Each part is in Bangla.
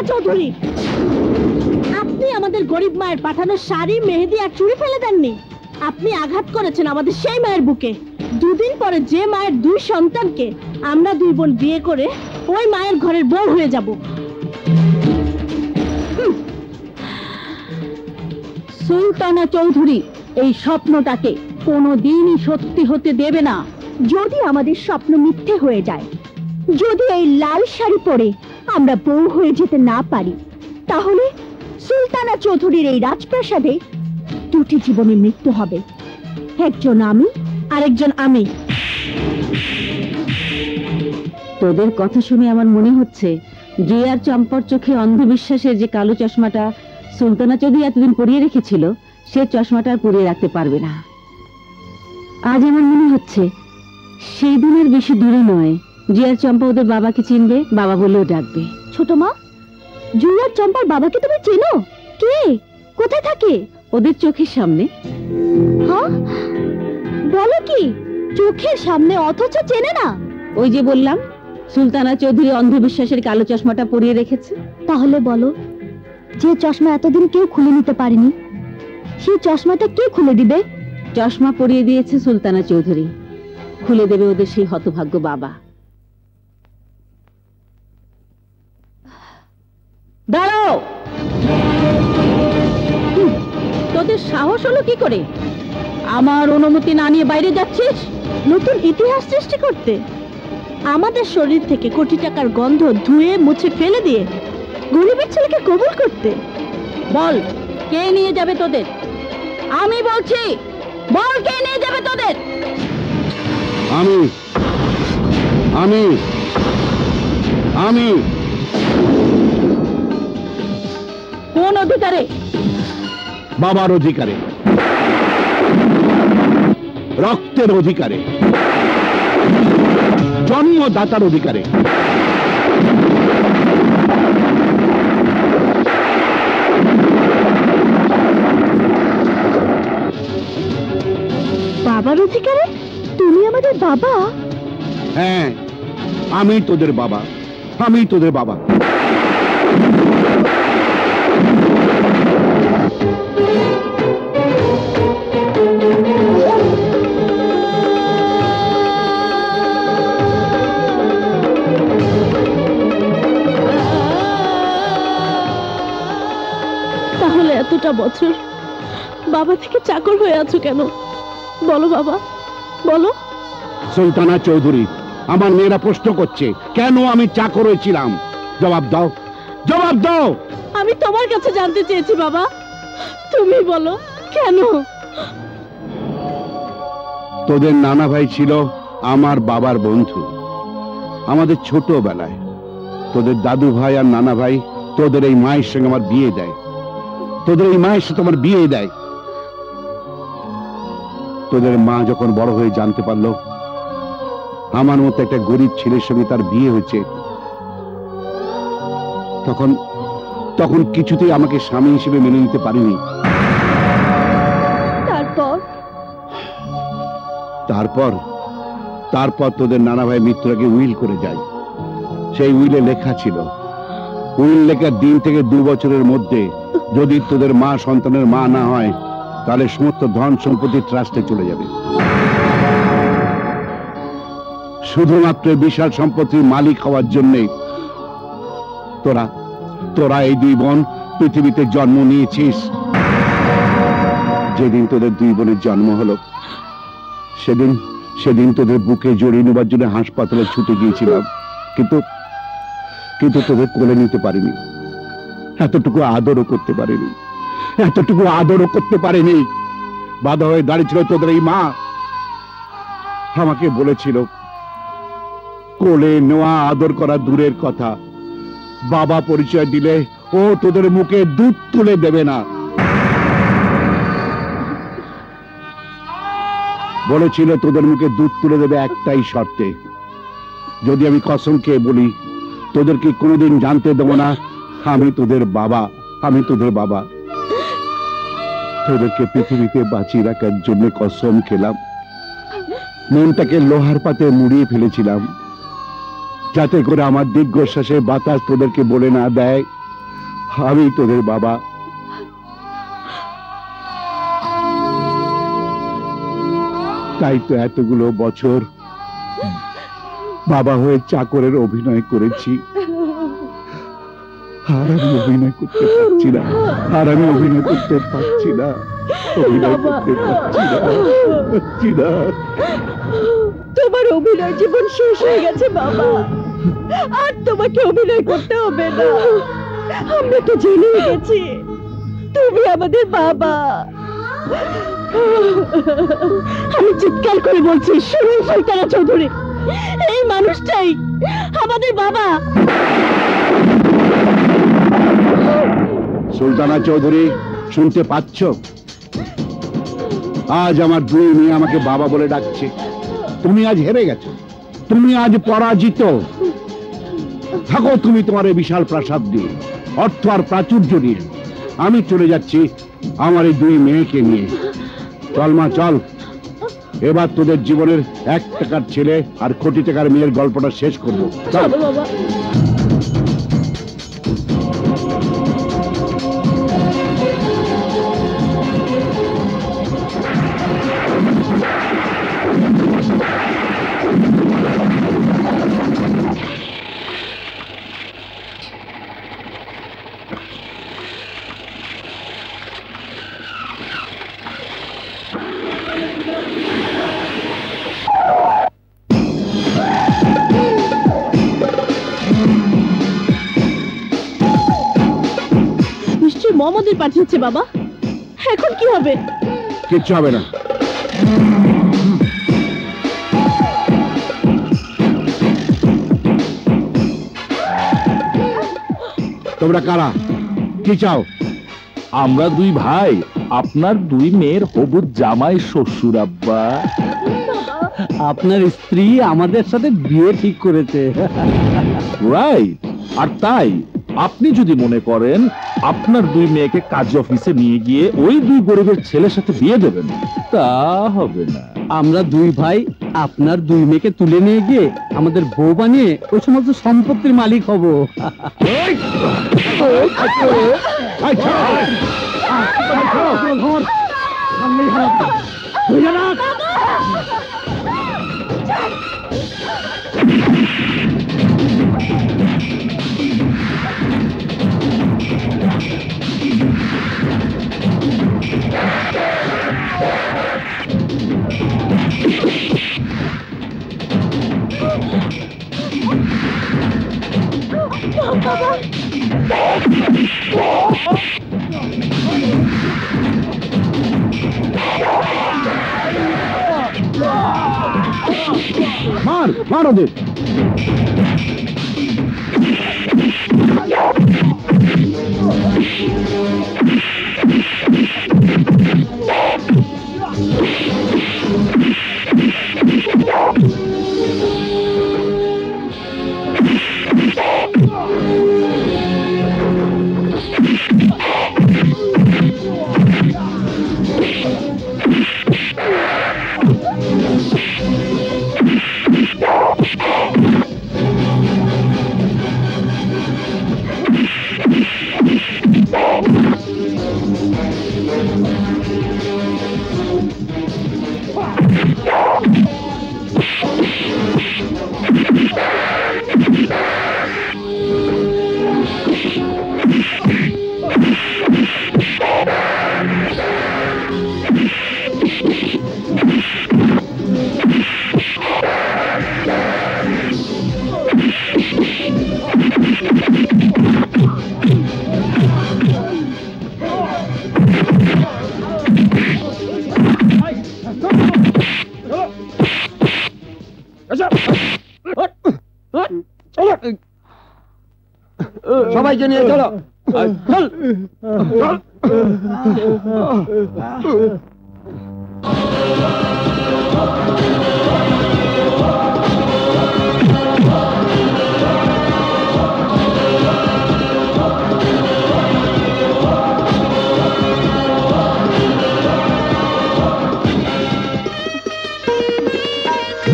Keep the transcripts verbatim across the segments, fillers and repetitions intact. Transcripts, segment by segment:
সুলতানা চৌধুরী, আপনি আমাদের গরিব মায়ের পাঠানো শাড়ি, মেহেদি আর চুড়ি ফেলে দেননি। আপনি আঘাত করেছেন আমাদের সেই মায়ের বুকে। দুদিন পরে যে মায়ের দুই সন্তানকে আমরা দুই বোন বিয়ে করে ওই মায়ের ঘরের বউ হয়ে যাব। সুলতানা চৌধুরী এই স্বপ্নটাকে কোনোদিনই সত্যি হতে দেবে না। যদি আমাদের স্বপ্ন মিথ্যে হয়ে যায়, যদি এই লাল শাড়ি পরে আমরা বউ হয়ে যেতে না পারি, তাহলে সুলতানা চৌধুরীর এই রাজপ্রাসাদে দুটি জীবনের মৃত্যু হবে। একজন আমি, আরেকজন আমি। তোদের কথা শুনে আমার মনে হচ্ছে জিয়ার চম্পার চোখে অন্ধবিশ্বাসের যে কালো চশমাটা সুলতানা চৌধুরী এতদিন পরিয়ে রেখেছিল, সে চশমাটা আর পরিয়ে রাখতে পারবে না। আজ আমার মনে হচ্ছে সেই দিনের বেশি দূরে নয়, জিয়ার চম্পা ওদের বাবাকে চিনবে, বাবা বলেও ডাকবে। ছোট মা, জিয়ার চম্পার বাবাকে তুমি চেনো? কে? কোথায় থাকে? ওদের চোখের সামনে। হ্যাঁ, বলো কি? চোখের সামনে, অথচ চেনে না? ওই যে বললাম, সুলতানা চৌধুরী অন্ধবিশ্বাসের কালো চশমাটা পরিয়ে রেখেছে। তাহলে বলো, যে চশমা এতদিন কেউ খুলে নিতে পারেনি, সেই চশমাটা কে খুলে দিবে? চশমা পরিয়ে দিয়েছে সুলতানা চৌধুরী, খুলে দেবে ওদের সেই হতভাগ্য বাবা। দাঁড়াও! তোদের সাহস হলো কি করে আমার অনুমতি না নিয়ে বাইরে যাচ্ছিস নতুন ইতিহাস সৃষ্টি করতে? আমাদের শরীর থেকে কোটি টাকার গন্ধ ধুয়ে মুছে ফেলে দিয়ে গরিবের ছেলেকে কবুল করতে? বল, কে নিয়ে যাবে তোদের? আমি বলছি, বল, কে নিয়ে যাবে তোদের? আমি আমি আমি কোন অধিকারে? বাবার অধিকারে, রক্তের অধিকারে, জন্মদাতার অধিকারে। বাবার অধিকারে? তুমি আমাদের বাবা? হ্যাঁ, আমি তোদের বাবা, আমি তোদের বাবা। তাহলে এতটা বছর বাবা থেকে চাকর হয়ে আছো কেন? বলো বাবা, বলো। সুলতানা চৌধুরী, আমার মেয়েরা প্রশ্ন করছে কেন আমি চাকর হয়েছিলাম। জবাব দাও, জবাব দাও। আমি তোমার কাছে জানতে চেয়েছি বাবা, তুমি বলো কেন? তোদের নানা ভাই ছিল আমার বাবার বন্ধু। আমাদের ছোটবেলায় তোদের দাদু ভাই আর নানা ভাই তোদের এই মায়ের সঙ্গে আমার বিয়ে দেয়, তোদের এই মায়ের সাথে আমার বিয়ে দেয়। তোদের মা যখন বড় হয়ে জানতে পারলো আমার মতো একটা গরিব ছেলের সঙ্গে তার বিয়ে হয়েছে, তখন তখন কিছুতেই আমাকে স্বামী হিসেবে মেনে নিতে পারিনি। তারপর তারপর তারপর তোদের নানা ভাই মৃত্যুর আগে উইল করে যায়। সেই উইলে লেখা ছিল, উইল লেখার দিন থেকে দু বছরের মধ্যে যদি তোদের মা সন্তানের মা না হয়, তাহলে সমস্ত ধন সম্পত্তি ট্রাস্টে চলে যাবে। শুধুমাত্র বিশাল সম্পত্তির মালিক হওয়ার জন্যে তোরা তোরা এই দুই বোন পৃথিবীতে জন্ম নিয়েছিস। যেদিন তোদের দুই বোনের জন্ম হলো, সেদিন সেদিন তোদের বুকে জড়িয়ে নেবার জন্য হাসপাতালে ছুটে গিয়েছিলাম, কিন্তু কিন্তু তোদের কোলে নিতে পারিনি, এতটুকু আদরও করতে পারিনি, এতটুকু আদরও করতে পারিনি। বাধা হয়ে দাঁড়িয়েছিল তোদের এই মা। আমাকে বলেছিল কোলে নেওয়া আদর করা দূরের কথা, বাবা পরিচয় দিলে ও তোদের মুখে দুধ তুলে দেবে না। বলেছিল তোদের মুখে দুধ তুলে দেবে একটাই শর্তে, যদি আমি কসম খেয়ে বলি তোদেরকে কোনোদিন জানতে দেবো না আমি তোদের বাবা, আমি তোদের বাবা। তোদেরকে পৃথিবীতে বাঁচিয়ে রাখার জন্য কসম খেলাম, মনটাকে লোহার পাতে মুড়িয়ে ফেলেছিলাম, যাতে করে আমার দীর্ঘশ্বাসে বাতাস তোদেরকে বলে না দেয় আমি তোদের বাবা। তাই তো এতগুলো বছর বাবা হয়ে চাকরের অভিনয় করেছি, আর আমি অভিনয় করতে পারছি না, আর আমি অভিনয় করতে পারছি না, অভিনয় করতে পারছি না, পারছি না। তোমার অভিনয় জীবন শেষ হয়ে গেছে বাবা, আর তোমাকে অভিনয় করতে হবে না। আমরা তো জেনে গেছি তুমি আমাদের বাবা। আমি চিৎকার করে বলছি, শুনুন সুলতানা চৌধুরী, এই মানুষটাই আমাদের বাবা। সুলতানা চৌধুরী, শুনতে পাচ্ছ? আজ আমার দুই মেয়ে আমাকে বাবা বলে ডাকছে। তুমি আজ হেরে গেছো, তুমি আজ পরাজিত। থাকো তুমি তোমার এই বিশাল প্রাসাদ দিয়ে, অর্থ আর প্রাচুর্য নিয়ে। আমি চলে যাচ্ছি আমার এই দুই মেয়েকে নিয়ে। চল মা, চল। এবার তোদের জীবনের এক টাকার ছেলে আর কোটি টাকার মেয়ের গল্পটা শেষ করবো। চল বাবা। মোহাম্মদের পাঠিয়েছে বাবা, এখন কি হবে? কিচ্ছু হবে না। তোমরা কারা, কি চাও? আমরা দুই ভাই, আপনার দুই মেয়ের হবু জামাই শ্বশুর আব্বা। আপনার স্ত্রী আমাদের সাথে বিয়ে ঠিক করেছে। রাইট। আর তাই আপনি যদি মনে করেন আপনার দুই মেয়েকে কাজী অফিসে নিয়ে গিয়ে ওই দুই গরিবের ছেলের সাথে বিয়ে দেবেন, তা হবে না। আমরা দুই ভাই আপনার দুই মেয়েকে তুলে নিয়ে গিয়ে আমাদের বউ বানিয়ে ওই সমস্ত সম্পত্তির মালিক হব। মার, মার ওদের। সবাইকে নিয়ে চলো, চল।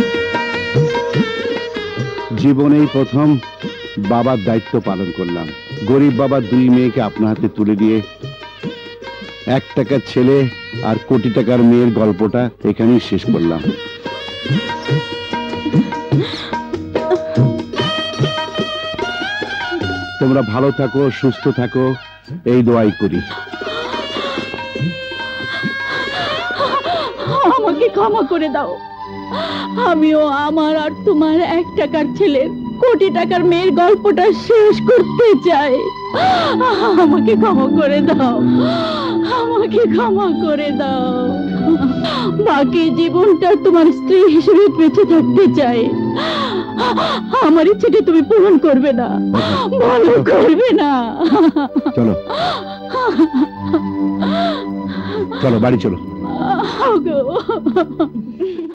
জীবনেই প্রথম বাবার দায়িত্ব পালন করলাম। গরিব বাবার দুই মেয়েকে আপনার হাতে তুলে দিয়ে এক টাকার ছেলে আর কোটি টাকার মেয়ের গল্পটা এখানেই শেষ করলাম। তোমরা ভালো থাকো, সুস্থ থাকো, এই দোয়াই করি। আমাকে ক্ষমা করে দাও, আমিও আমার আর তোমার এক টাকার ছেলের কোটি টাকার মেয়ের গল্পটা শেষ করতে চাই। আমাকে ক্ষমা করে দাও, আমাকে ক্ষমা করে দাও। বাকি জীবনটা তোমার স্ত্রী হিসেবে বেঁচে থাকতে চাই। আমার ইচ্ছেটা তুমি পূরণ করবে না, ভালো করবে না। চলো চলো বাড়ি চলো। আগো